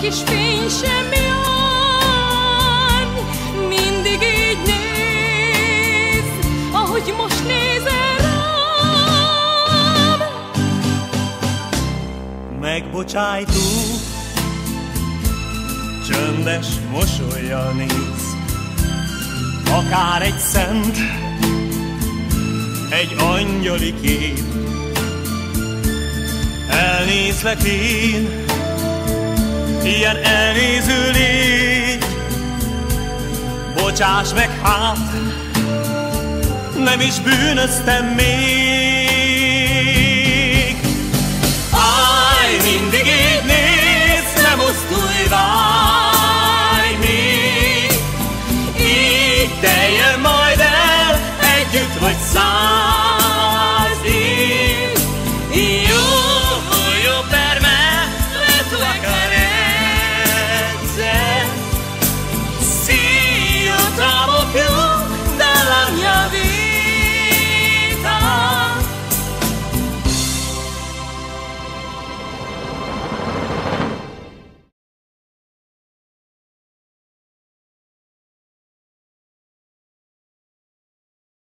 kis fény sem jár. Mindig így néz, ahogy most nézel rám. Megbocsájtó, csöndes mosollyal néz, akár egy szent, egy angyali kép. Elnézlek én, ilyen elnéző légy, bocsáss meg hát, nem is bűnöztem még.